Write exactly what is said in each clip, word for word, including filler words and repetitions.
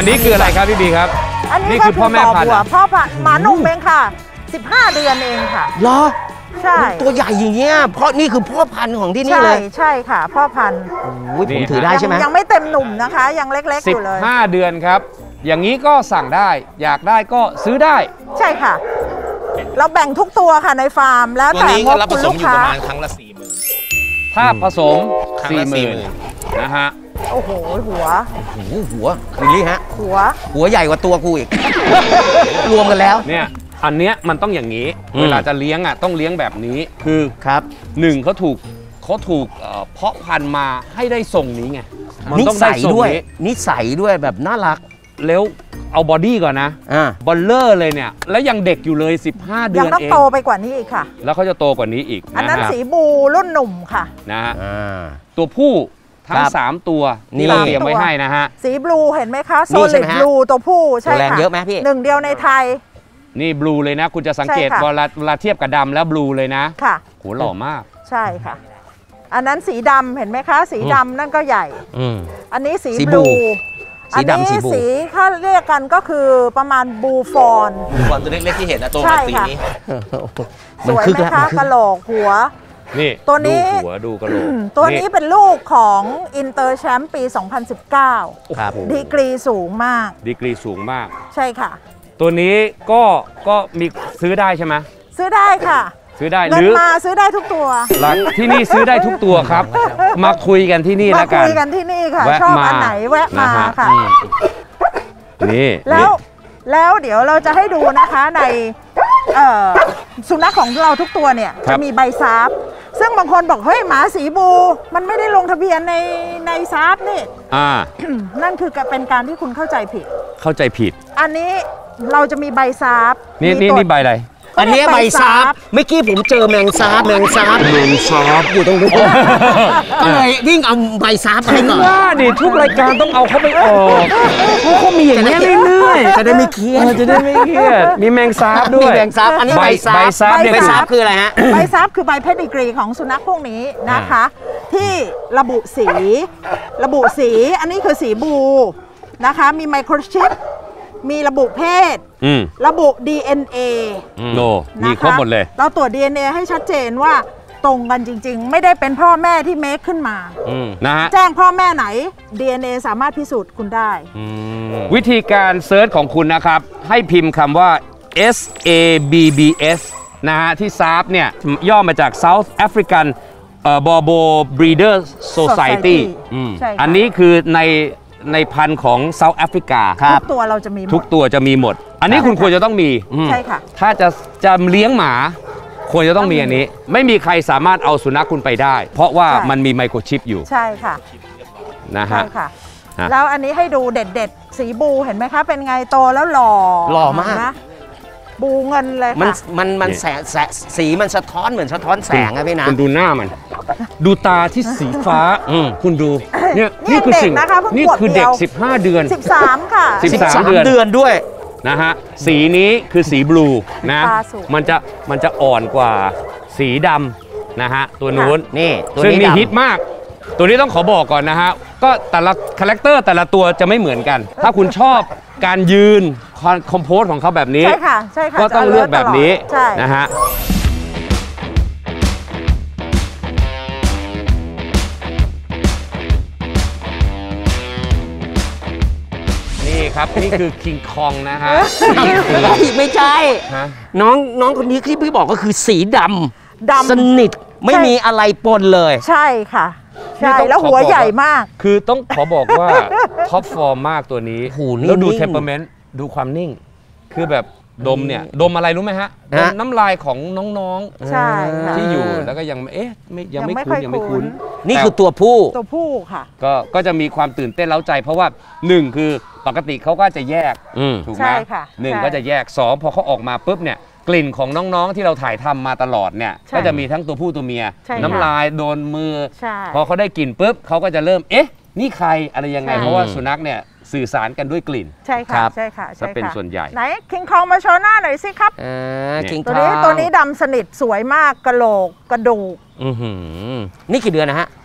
อันนี้คืออะไรครับพี่บีครับอันนี้คือพ่อแม่พันธุ์พ่อพันธุ์หมาหนุ่มเองค่ะสิบห้าเดือนเองค่ะเหรอใช่ตัวใหญ่อย่างเงี้ยเพราะนี่คือพ่อพันธุ์ของที่นี่เลยใช่ใช่ค่ะพ่อพันธุ์ผมถือได้ใช่ไหมยังไม่เต็มหนุ่มนะคะยังเล็กๆอยู่เลยสิบห้าเดือนครับอย่างนี้ก็สั่งได้อยากได้ก็ซื้อได้ใช่ค่ะเราแบ่งทุกตัวค่ะในฟาร์มแล้วแต่งบคุณลูกค้าประมาณครั้งละสี่หมื่นถ้าผสมสี่หมื่นนะฮะโอ้โหหัวโอ้โหหัววิลลี่ฮะหัวหัวใหญ่กว่าตัวกูอีกรวมกันแล้วเนี่ยอันเนี้ยมันต้องอย่างนี้เวลาจะเลี้ยงอ่ะต้องเลี้ยงแบบนี้คือครับหนึ่งเขาถูกเขาถูกเพาะพันธุ์มาให้ได้ทรงนี้ไงมันต้องได้ด้วยนิสัยด้วยแบบน่ารักแล้วเอาบอดี้ก่อนนะบอลเลอร์เลยเนี่ยแล้วยังเด็กอยู่เลยสิบห้าเดือนเองยังต้องโตไปกว่านี้อีกค่ะแล้วเขาจะโตกว่านี้อีกอันนั้นสีบูรุ่นหนุ่มค่ะนะฮะตัวผู้ทั้งสามตัวนี่เราเตรียมไว้ให้นะฮะสีบลูเห็นไหมคะโซลิดบลูตัวผู้ใช่ค่ะเยอะไหมพี่หนึ่งเดียวในไทยนี่บลูเลยนะคุณจะสังเกตเวลาเวลาเทียบกับดำแล้วบลูเลยนะค่ะโหหล่อมากใช่ค่ะอันนั้นสีดำเห็นไหมคะสีดำนั่นก็ใหญ่อันนี้สีบลูอันนี้สีถ้าเรียกกันก็คือประมาณบูฟอนบูฟอนตัวเล็กๆที่เห็นนะตัวสีนี้สวยไหมคะกะโหลกหัวนี่ตัวนี้หัวดูกะโหลกตัวนี้เป็นลูกของอินเตอร์แชมป์ปีสองพันสิบเก้าครับดีกรีสูงมากดีกรีสูงมากใช่ค่ะตัวนี้ก็ก็มีซื้อได้ใช่ไหมซื้อได้ค่ะซื้อได้หรือมาซื้อได้ทุกตัวที่นี่ซื้อได้ทุกตัวครับมาคุยกันที่นี่แล้วกันมาคุยกันที่นี่ค่ะชอบอันไหนแวะมาค่ะนี่แล้วแล้วเดี๋ยวเราจะให้ดูนะคะในสุนัขของเราทุกตัวเนี่ยจะมีใบซาบซึ่งบางคนบอกเฮ้ยหมาสีบูมันไม่ได้ลงทะเบียนในในซาบนี่อ่านั่นคือเป็นการที่คุณเข้าใจผิดเข้าใจผิดอันนี้เราจะมีใบซาบนี่นี่นี่ใบอะไรอันนี้ใบซาบเมื่อกี้ผมเจอแมงซาบแมงซาบแมงซาบอยู่ตรงนู้นก็เลยวิ่งเอาใบซาบไปก่อนว่าดิทุกรายการต้องเอาเขาไปออกเขามีอย่างนี้เรื่อยๆจะได้ไม่เครียดจะได้ไม่เครียดมีแมงซาบด้วยมีแมงซาบอันนี้ใบซาบใบซาบใบซาบคืออะไรฮะใบซาบคือใบเพดิกรีของสุนัขพวกนี้นะคะที่ระบุสีระบุสีอันนี้คือสีบูนะคะมีไมโครชิปมีระบุเพศระบุ ดี เอ็น เอโนมีครบหมดเลยเราตรวจ ดี เอ็น เอ ให้ชัดเจนว่าตรงกันจริงๆไม่ได้เป็นพ่อแม่ที่เมคขึ้นมานะฮะแจ้งพ่อแม่ไหน ดี เอ็น เอ สามารถพิสูจน์คุณได้วิธีการเซิร์ชของคุณนะครับให้พิมพ์คำว่า เอส เอ บี บี เอส นะฮะที่ซาบเนี่ยย่อมาจาก South African Bobo Breeder Society อันนี้คือในในพันธุ์ของเซาท์แอฟริกาทุกตัวเราจะมีทุกตัวจะมีหมดอันนี้คุณควรจะต้องมีใช่ค่ะถ้าจะจะเลี้ยงหมาควรจะต้องมีอันนี้ไม่มีใครสามารถเอาสุนัขคุณไปได้เพราะว่ามันมีไมโครชิปอยู่ใช่ค่ะนะฮะแล้วอันนี้ให้ดูเด็ดๆสีบูเห็นไหมคะเป็นไงโตแล้วหล่อหล่อมากนะบูเงินเลยมันค่ะมันมันแสงสีมันสะท้อนเหมือนสะท้อนแสงอะพี่นะคุณดูหน้ามันดูตาที่สีฟ้าคุณดูเนี่ยนี่คือสิ่งนี่คือเด็กสิบห้าเดือนสิบสามค่ะสิบสามเดือนเดือนด้วยนะฮะสีนี้คือสีบลูนะมันจะมันจะอ่อนกว่าสีดำนะฮะตัวนู้นนี่ซึ่งนี่ฮิตมากตัวนี้ต้องขอบอกก่อนนะฮะก็แต่ละคาแรคเตอร์แต่ละตัวจะไม่เหมือนกันถ้าคุณชอบการยืนคอมโพสของเขาแบบนี้ใช่ค่ะใช่ค่ะก็ต้องเลือกแบบนี้นะฮะนี่ครับนี่คือคิงคองนะฮะไม่ใช่น้องน้องคนนี้ที่พี่บอกก็คือสีดำดำสนิทไม่มีอะไรปนเลยใช่ค่ะใช่แล้วหัวใหญ่มากคือต้องขอบอกว่าท็อปฟอร์มมากตัวนี้แล้วดูเทมเปอร์เมนต์ดูความนิ่งคือแบบดมเนี่ยดมอะไรรู้ไหมฮะดมน้ำลายของน้องๆที่อยู่แล้วก็ยังเอ๊ะไม่ยังไม่คุ้นยังไม่คุ้นนี่คือตัวผู้ตัวผู้ค่ะก็ก็จะมีความตื่นเต้นเร้าใจเพราะว่าหนึ่งคือปกติเขาก็จะแยกถูกไหมหนึ่งก็จะแยกสองพอเขาออกมาปุ๊บเนี่ยกลิ่นของน้องๆที่เราถ่ายทำมาตลอดเนี่ยก็จะมีทั้งตัวผู้ตัวเมียน้ำลายโดนมือพอเขาได้กลิ่นปุ๊บเขาก็จะเริ่มเอ๊ะนี่ใครอะไรยังไงเพราะว่าสุนัขเนี่ยสื่อสารกันด้วยกลิ่นใช่ค่ะใช่ค่ะจะเป็นส่วนใหญ่ไหนคิงคองมาโชว์หน้าหน่อยสิครับตัวนี้ตัวนี้ดำสนิทสวยมากกระโหลกกระดูกนี่กี่เดือนนะฮะ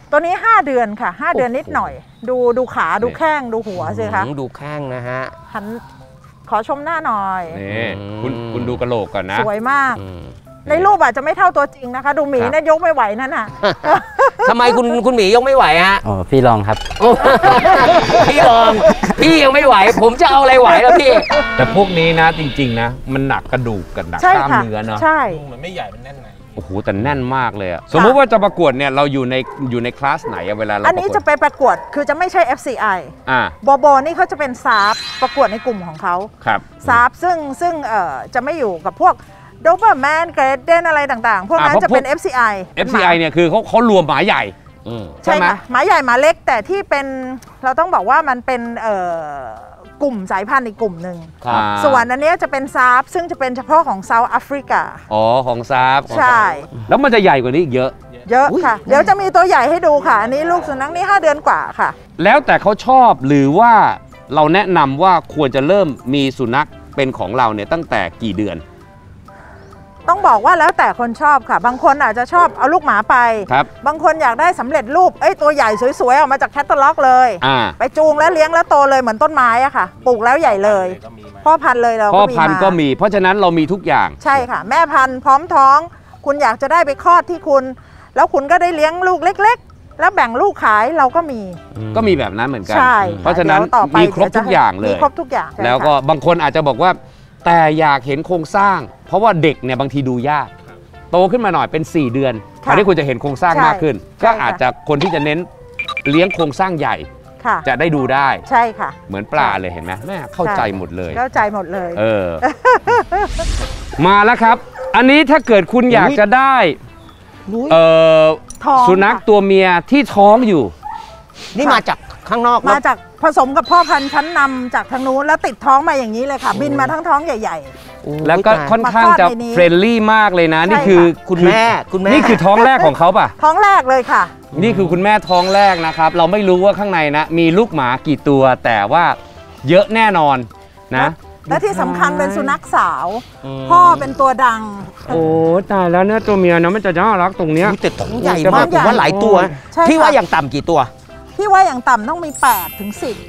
ตัวนี้ห้าเดือนค่ะห้าเดือนนิดหน่อย ดูดูขาดูแข้งดูหัวสิคะดูแข้งนะฮะหันขอชมหน้าหน่อยนี่คุณคุณดูกระโหลกก่อนนะสวยมากในรูปอาจจะไม่เท่าตัวจริงนะคะดูหมีเนี่ยยกไม่ไหวนั่นน่ะทำไมคุณคุณหมียกไม่ไหวฮะอ๋อพี่ลองครับพี่ลองพี่ยังไม่ไหวผมจะเอาอะไรไหวแล้วพี่แต่พวกนี้นะจริงๆนะมันหนักกระดูกกับหนักกล้ามเนื้อเนาะใช่มันไม่ใหญ่มันแน่นไหนโอ้โหแต่แน่นมากเลยอะสมมุติว่าจะประกวดเนี่ยเราอยู่ในอยู่ในคลาสไหนเวลาเราอันนี้จะไปประกวดคือจะไม่ใช่ เอฟ ซี ไออ่าโบโบนี่เขาจะเป็นซาฟประกวดในกลุ่มของเขาครับซาฟซึ่งซึ่งเอ่อจะไม่อยู่กับพวกโดเบอร์แมนเกรดเดนอะไรต่างๆพวกนั้นจะเป็น เอฟ ซี ไอเอฟ ซี ไอ เนี่ยคือเขาเขารวมหมาใหญ่ใช่ไหมหมาใหญ่หมาเล็กแต่ที่เป็นเราต้องบอกว่ามันเป็นเอ่อกลุ่มสายพันธุ์อีกกลุ่มหนึ่งส่วนอันนี้จะเป็นซาฟซึ่งจะเป็นเฉพาะของเซาท์แอฟริกาอ๋อของซาฟใช่แล้วมันจะใหญ่กว่านี้อีกเยอะเยอะค่ะเดี๋ยวจะมีตัวใหญ่ให้ดูค่ะอันนี้ลูกสุนัขนี่ห้าเดือนกว่าค่ะแล้วแต่เขาชอบหรือว่าเราแนะนำว่าควรจะเริ่มมีสุนัขเป็นของเราเนี่ยตั้งแต่กี่เดือนต้องบอกว่าแล้วแต่คนชอบค่ะบางคนอาจจะชอบเอาลูกหมาไปครับบางคนอยากได้สำเร็จรูปเอ้ยตัวใหญ่สวยๆออกมาจากแคตตาล็อกเลยไปจูงแล้วเลี้ยงแล้วโตเลยเหมือนต้นไม้อะค่ะปลูกแล้วใหญ่เลยพ่อพันธุ์เลยเราพ่อพันธุ์ก็มีเพราะฉะนั้นเรามีทุกอย่างใช่ค่ะแม่พันธุ์พร้อมท้องคุณอยากจะได้ไปคลอดที่คุณแล้วคุณก็ได้เลี้ยงลูกเล็กๆแล้วแบ่งลูกขายเราก็มีก็มีแบบนั้นเหมือนกันใช่เพราะฉะนั้นมีครบทุกอย่างเลยมีครบทุกอย่างแล้วก็บางคนอาจจะบอกว่าแต่อยากเห็นโครงสร้างเพราะว่าเด็กเนี่ยบางทีดูยากโตขึ้นมาหน่อยเป็นสี่เดือนอันนี้คุณจะเห็นโครงสร้างมากขึ้นก็อาจจะคนที่จะเน้นเลี้ยงโครงสร้างใหญ่จะได้ดูได้ใช่ค่ะเหมือนปลาเลยเห็นไหมแม่เข้าใจหมดเลยเข้าใจหมดเลยเออมาแล้วครับอันนี้ถ้าเกิดคุณอยากจะได้เอ่อสุนัขตัวเมียที่ท้องอยู่นี่มาจากข้างนอกมาจากผสมกับพ่อพันธุ์ชั้นนำจากทางนู้นแล้วติดท้องมาอย่างนี้เลยค่ะบินมาทั้งท้องใหญ่ๆแล้วก็ค่อนข้างจะเฟรนลี่มากเลยนะนี่คือคุณแม่คุณแม่นี่คือท้องแรกของเขาป่ะท้องแรกเลยค่ะนี่คือคุณแม่ท้องแรกนะครับเราไม่รู้ว่าข้างในนะมีลูกหมากี่ตัวแต่ว่าเยอะแน่นอนนะและที่สำคัญเป็นสุนัขสาวพ่อเป็นตัวดังโอ้ตายแล้วเนี่ยตัวเมียนะมันจะน่ารักตรงเนี้ยแต่ท้องใหญ่มากผมว่าหลายตัวพี่ว่าอย่างต่ำกี่ตัวพี่ว่าอย่างต่ำต้องมีแปดถึงสิบ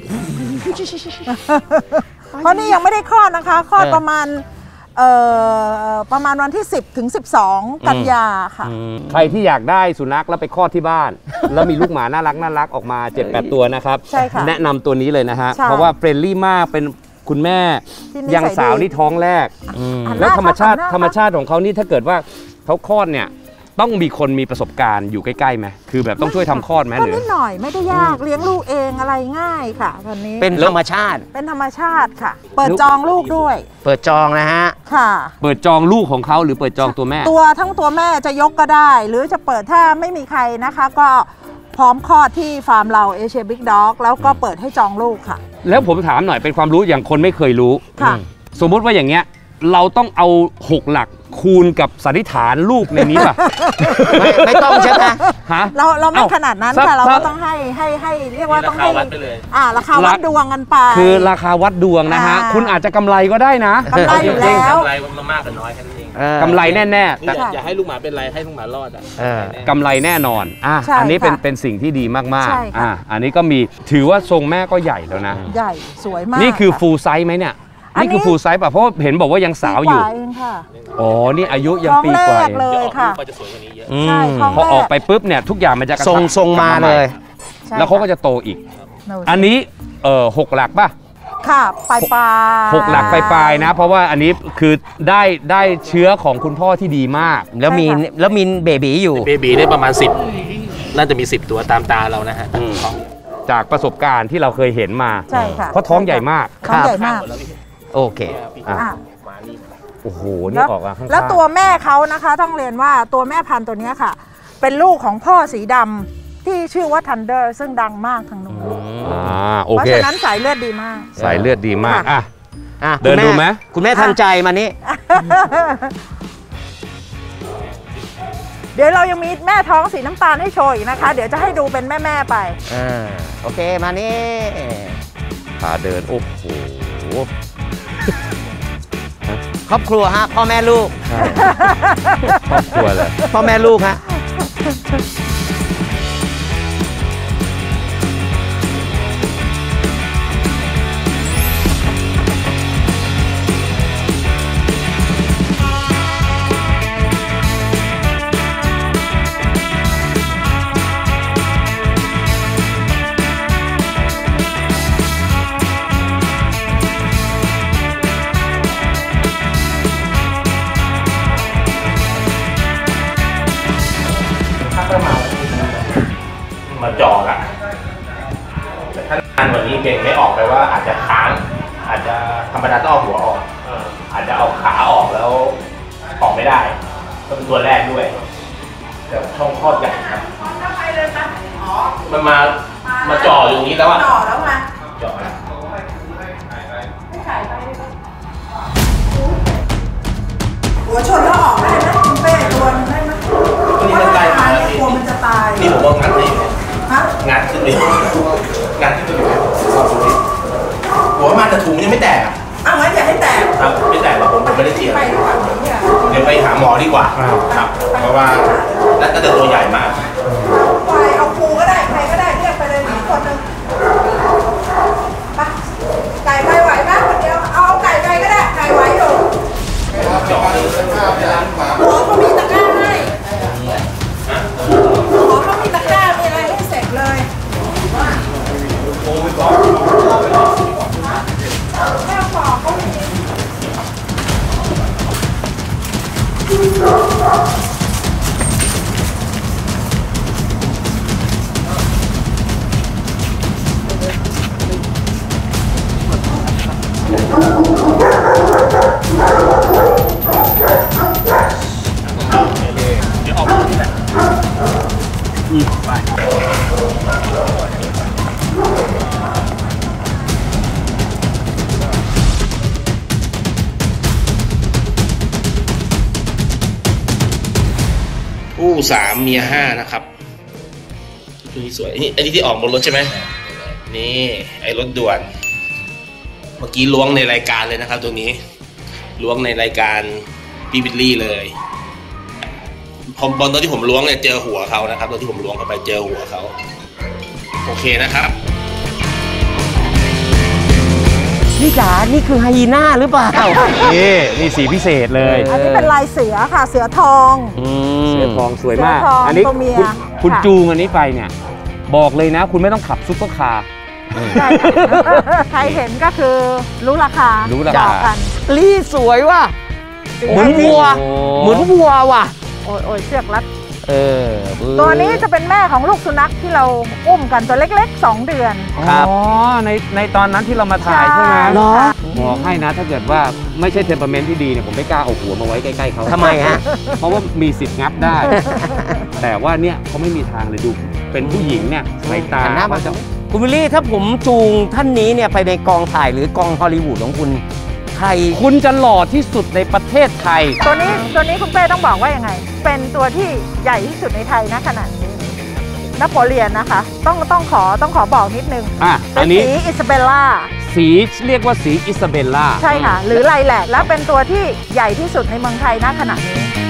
เพราะนี่ยังไม่ได้คลอดนะคะคลอดประมาณเอ่อประมาณวันที่สิบถึงสิบสองกันยาค่ะใครที่อยากได้สุนัขแล้วไปคลอดที่บ้านแล้วมีลูกหมาน่ารักน่ารักออกมา เจ็ดแปด ตัวนะครับแนะนำตัวนี้เลยนะฮะเพราะว่าเฟรนลี่มากเป็นคุณแม่ยังสาวนี่ท้องแรกแล้วธรรมชาติธรรมชาติของเขานี่ถ้าเกิดว่าเขาคลอดเนี่ยต้องมีคนมีประสบการณ์อยู่ใกล้ๆไหมคือแบบต้องช่วยทำคลอดไหมหรือนิดหน่อยไม่ได้ยากเลี้ยงลูกเองอะไรง่ายค่ะตอนนี้เป็นธรรมชาติเป็นธรรมชาติค่ะเปิดจองลูกด้วยเปิดจองนะฮะค่ะเปิดจองลูกของเขาหรือเปิดจองตัวแม่ตัวทั้งตัวแม่จะยกก็ได้หรือจะเปิดถ้าไม่มีใครนะคะก็พร้อมคลอดที่ฟาร์มเราเอเชียบิ๊กด็อกแล้วก็เปิดให้จองลูกค่ะแล้วผมถามหน่อยเป็นความรู้อย่างคนไม่เคยรู้ค่ะสมมุติว่าอย่างเงี้ยเราต้องเอาหกหลักคูณกับสันนิษฐานลูกในนี้ป่ะไม่ ไม่ต้องใช่ไหมฮะเราเราไม่ขนาดนั้นค่ะเราก็ต้องให้ให้ให้เรียกว่าต้องให้อ่าราคาวัดดวงกันไปคือราคาวัดดวงนะฮะคุณอาจจะกำไรก็ได้นะกำไรอยู่แล้วกำไรมันมากกับน้อยแค่นั้นเองกำไรแน่ๆแต่อย่าให้ลูกหมาเป็นไรให้ลูกหมารอดอ่ะกำไรแน่นอนอ่ะอันนี้เป็นเป็นสิ่งที่ดีมากๆอ่ะอันนี้ก็มีถือว่าทรงแม่ก็ใหญ่แล้วนะใหญ่สวยมากนี่คือฟูลไซส์ไหมเนี่ยนี่คือฟูลไซส์ป่ะเพราะเห็นบอกว่ายังสาวอยู่อ๋อนี่อายุยังปีกว่าเองเลยค่ะใช่พอออกไปปุ๊บเนี่ยทุกอย่างมันจะทรงทรงมาเลยแล้วเขาก็จะโตอีกอันนี้เออหกหลักป่ะค่ะปลายปลายหกหลักปลายปลายนะเพราะว่าอันนี้คือได้ได้เชื้อของคุณพ่อที่ดีมากแล้วมีแล้วมีเบบีอยู่เบบีได้ประมาณสิบน่าจะมีสิบตัวตามตาเรานะฮะจากประสบการณ์ที่เราเคยเห็นมาใช่ค่ะเพราะท้องใหญ่มากท้องใหญ่มากโอเคอ่ะโอ้โหนี่ออกมาข้างๆแล้วตัวแม่เขานะคะต้องเรียนว่าตัวแม่พันธุ์ตัวนี้ค่ะเป็นลูกของพ่อสีดำที่ชื่อว่าทันเดอร์ซึ่งดังมากทางนู้นเพราะฉะนั้นสายเลือดดีมากสายเลือดดีมากอ่ะอ่ะเดินดูไหมคุณแม่ทันใจมานี่เดี๋ยวเรายังมีแม่ท้องสีน้ำตาลให้โชว์อีกนะคะเดี๋ยวจะให้ดูเป็นแม่แม่ไปอ่าโอเคมานี่พาเดินโอ้โหครอบครัวฮะพ่อแม่ลูกครอบครัวเลยพ่อแม่ลูกฮะแบบนี้เก่งไม่ออกไปว่าอาจจะค้างอาจจะธรรมดาต้องเอาหัวออกอาจจะเอาขาออกแล้วออกไม่ได้ก็เป็นตัวแรกด้วยแต่ช่องคลอดใหญ่ครับมันมามาจ่ออยู่นี้แล้วอ่ะจ่อแล้วมาจ่อแล้วหัวชนแล้วออกได้ไหมคุณเป้ตัวนึงได้ไหมนี่มันใกล้มาแล้วกลัวมันจะตายนี่ผมว่างัดได้อยู่งัดขึ้นไปงัดขึ้นไปอยู่หัวมันแต่ถุงยังไม่แตกอ้าวงั้นอย่าให้แตกครับไม่แตกหรอกผมไม่ได้เจียเดี๋ยวไปหาหมอดีกว่าครับเพราะว่าแล้วก็จะตัวใหญ่มากไปเอาครูก็ได้ใครก็ได้เรียกไปเลยหนึ่งคนนึงไปไก่ไปไหวไหมคนเดียวเอาไก่ไปก็ได้ไก่ไหวอยู่จ่อเลยหมอเขามีตะกร้าให้หมอเขามีตะกร้ามีอะไรให้เสร็จเลยโอ้ยก่อนแม่บอกเขามีเดี๋ยวออกมาที่ไหนอืมไปผู้สามเมียห้านะครับตัวนี้สวยนี่ไอ้ที่ที่ออกบนรถใช่ไหมนี่ไอ้รถด่วนเมื่อกี้ล้วงในรายการเลยนะครับตัวนี้ล้วงในรายการพี่บิลลี่เลยผมบอลตอนที่ผมล้วงเนี่ยเจอหัวเขานะครับตอนที่ผมล้วงเข้าไปเจอหัวเขาโอเคนะครับนี่จ๋านี่คือไฮยีน่าหรือเปล่านี่นี่สีพิเศษเลยอันนี้เป็นลายเสือค่ะเสือทองเสือทองสวยมากอันนี้คุณจูงอันนี้ไปเนี่ยบอกเลยนะคุณไม่ต้องขับซุปเปอร์คาร์ใครเห็นก็คือรู้ราคารู้ราคากันลี่สวยว่ะเหมือนวัวเหมือนวัวว่ะโอ้ยโอ้ยเชือกรัดเออตัวนี้จะเป็นแม่ของลูกสุนัขที่เราอุ้มกันตัวเล็กๆสองเดือนครับอ๋อในในตอนนั้นที่เรามาถ่ายใช่ไหมเนาะบอกให้นะถ้าเกิดว่าไม่ใช่เทมเปอร์เมนต์ที่ดีเนี่ยผมไม่กล้าเอาหัวมาไว้ใกล้ๆเขาทำไมฮะเพราะว่ามีสิทธิ์งับได้แต่ว่าเนี่ยเขาไม่มีทางเลยดูเป็นผู้หญิงเนี่ยสายตาเขาจะคุณวิลลี่ถ้าผมจูงท่านนี้เนี่ยไปในกองถ่ายหรือกองฮอลลีวูดของคุณใครคุณจะหล่อที่สุดในประเทศไทยตัวนี้ตัวนี้คุณเป้ต้องบอกว่ายังไงเป็นตัวที่ใหญ่ที่สุดในไทยณขณะนี้นโปเลียนนะคะต้องต้องขอต้องขอบอกนิดนึงอ่ะอันนี้สีอิซาเบลล่าสีเรียกว่าสีอิซาเบลล่าใช่ค่ะหรือไลแลกและเป็นตัวที่ใหญ่ที่สุดในเมืองไทยณขณะนี้